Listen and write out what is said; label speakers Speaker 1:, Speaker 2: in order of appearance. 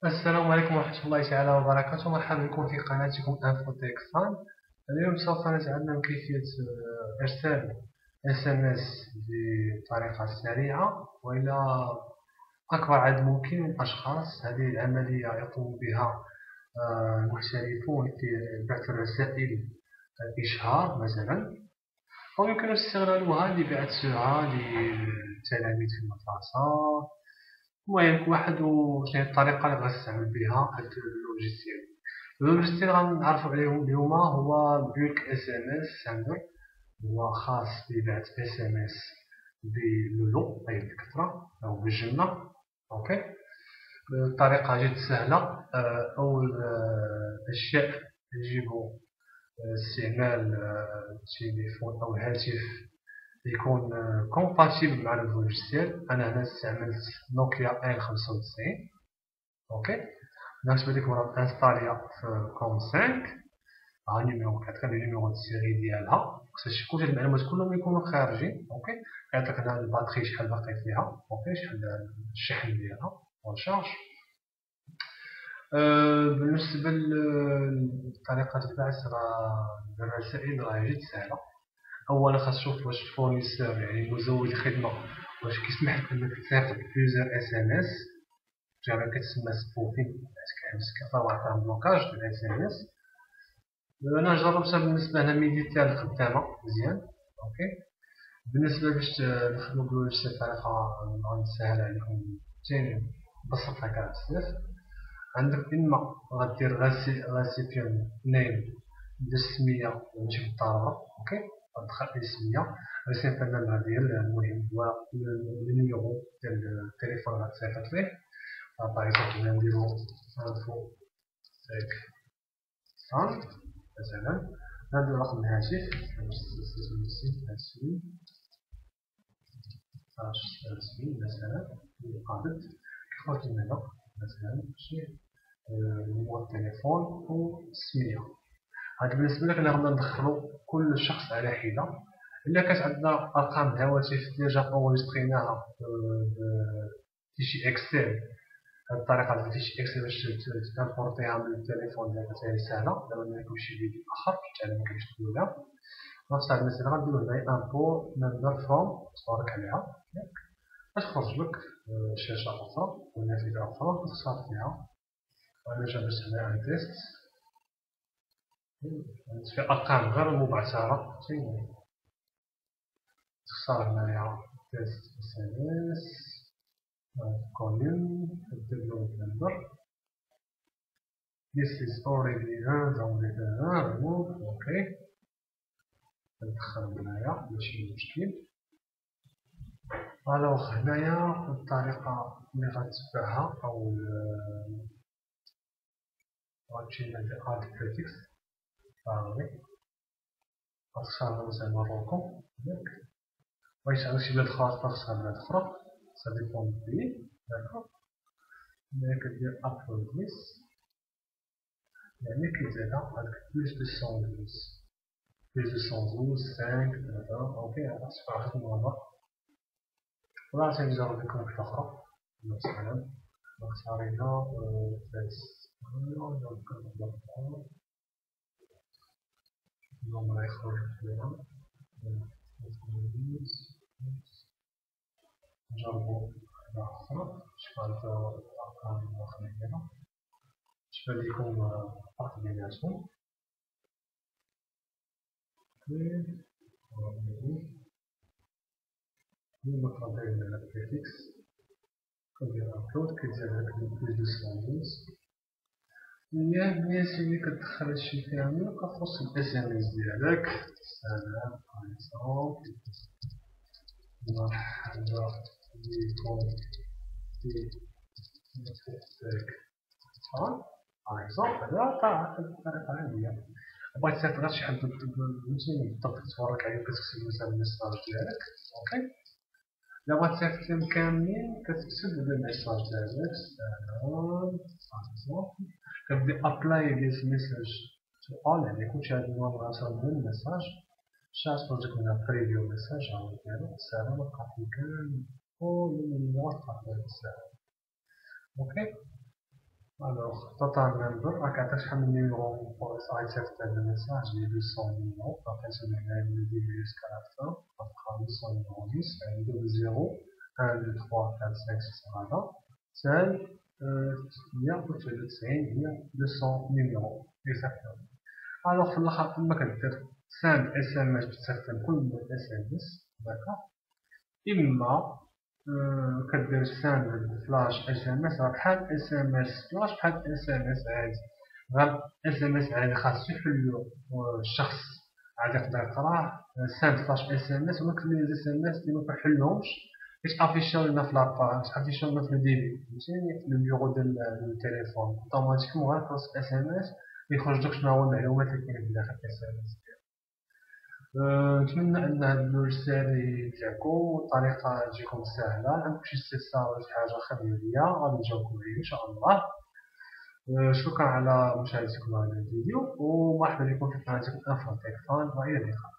Speaker 1: السلام عليكم ورحمة الله تعالى وبركاته. مرحبا بكم في قناتكم انفوتيك فان. اليوم سوف نتعلم كيفية إرسال SMS بطريقة سريعة وإلى أكبر عدد ممكن من الأشخاص. هذه العملية يقوم بها المحترفون في بعث الرسائل الإشهار مثلا، أو يمكن استغلالها لبعثها للتلاميذ في المدرسة. المهم واحد وثنين الطريقة اللي بغيت تستعمل بها هاد اللوجيسيال. اللوجيسيال غنعرفو عليهم اليوم هو بولك SMS سامبل، هو خاص ببعث SMS باللولو أي بالكثرة أو بالجملة. أوكي، الطريقة جد سهلة. أول أشياء يجب استعمال تليفون أو هاتف يكون كومباتيبل مع اللوجيسيال. أنا هنا استعملت نوكيا N95. اوكي، بالنسبة لك مرة انستاليها في كوم 5 نيميرو 4 هذا النيميرو السيري ديالها، خصها كلشي المعلومات كلهم يكونوا خارجين. اوكي، كيعطيك هنا الباتري شحال باقي فيها، اوكي شحال الشحن ديالها والشارج. بالنسبة لطريقة البعث الرسائل راه جد سهلة. اولا خاص تشوف واش الفورنيسور يعني مزود الخدمه واش كيسمح لك انك تصيفط بليزيور SMS، جابها كتسمى سبوفين، كيحبس كيعطيها بلوكاج ديال SMS. انا جربتها بالنسبه لها ميديتال خدامه مزيان. اوكي، بالنسبه باش نخدمو بلوجيسيال بطريقه غنسهل عليكم ثاني نبسطها كاع بزاف. عندك اما غدير غاسيبيان نيم بالسميه ونجيب الطلبه. اوكي، غتدخل السميه غاسيبيان النمره ديال المهم هو النيميرو ديال التليفون اللي غتصيفط ليه. باغ اكزومبل نديرو انفو تاك صان مثلا، نديرو رقم الهاتف 26 مثلا المقابل كيخرج لنا هنا مثلا شي نيميرو التليفون والسميه. هاد بالنسبه لك غادي ندخلو كل شخص على حده. الا كانت عندنا ارقام الهواتف ديجا اونجستريناها في شي اكسل، هاد الطريقه ديال فيش اكسل باش تامبورتيها من التليفون ديالك حتى ساهله. دابا نوريكم شي فيديو اخر تعلم كيفاش تديرها. نفس هاد المسألة غنديرو هنايا امبور نمبر فروم، تبارك عليها غتخرج لك شاشة أخرى ونافذة أخرى تختار فيها. وأنا جابت هنا ان تيست في أرقام غير مبعثرة، تختار هنايا تيست SMS column download number. This is already remove. اوكي، ندخل هنايا ماشي مشكل. الوغ هنايا الطريقة اللي غتبعها أو غتمشي ندير اد بريفيكس فاغي غتختار مثلا ماروكو ياك، بغيت على شي بلاد خاصة تختار بلاد أخرى، سا ديبون دو بيي. داكوغ، ملي كدير ابلود ليست يعني كيزيدها هاديك بلوس 212 بلوس 212 5 3. اوكي، غتصبح في الموضوع. ولا تنجرب لكم واحدة أخرى مثلا نختار هنا تيست النمرة يخرج لنا. نجربو واحدة أخرى شحال الأرقام الأخرين هنا شحال ليكم الفرق بيناتهم. ملي كندير هنا بريفيكس كندير ابلود كيتزاد هاك بلوس 212. ملي سيدي كتدخل هادشي كامل كتخص الاس ام اس ديالك. سلام عليكم، مرحبا بكم في انفوتيك فان. باغ اكزومبل هذا الطريقة عادية. بغيت تصيفط غير شحال فهمتيني بالضبط كتورك عليه كتكتب مثلا الميساج ديالك. اوكي، إلا بغيت تصيفطهم كاملين كتكتب الميساج ديالك سلام باغ كدير ابلاي ديس ميساج تو اول، يعني كلشي هاد النمرة غتوصل من الميساج شحال تخرج لك منها بريفيو ميساج هاهو ديالو السلام لقاكم كامل كل النمرات تلقى فيها السلام. اوكي، Alors, total member, راك عطيت شحال من نيميرو pour accept هاد الميساج هي 200 نيميرو، باقي تبعنا ندير jusqu'à la fin، غتبقى 200 نيميرو 10 يعني دوبل زيرو 1 2 3 4 5 6 هذا تساوي 199 هي 200 نيميرو اكزاكتومون. الوغ في الاخر كيما كدير ساند اس ام اس تستخدم كل اس ام اس داكوغ، اما كدير ساند فلاش اس ام اس بحال اس ام اس فلاش بحال اس ام اس عادي، غير اس ام اس عادي خاصو يحلو الشخص عادي يقدر يقراه، ساند فلاش اس ام اس ولكن لي اس ام اس اللي مكنحلوهمش يتافيشاو لنا في لاباج، يتافيشاو لنا في الديبي فهمتيني في البيرو ديال التليفون اوتوماتيكمون غير خلاص اس ام اس ميخرجلكش شنو هو المعلومات اللي كاينين في داخل اس ام اس. نتمنى ان هاد الرسالة تعجبكم والطريقة تجيكم سهلة، عندكم شي استفسار ولا شي حاجة خليها ليا غادي نجاوبكم عليه ان شاء الله. شكرا على مشاهدتكم هذا الفيديو ومرحبا بكم في قناتكم انفوتيك فان والى اللقاء.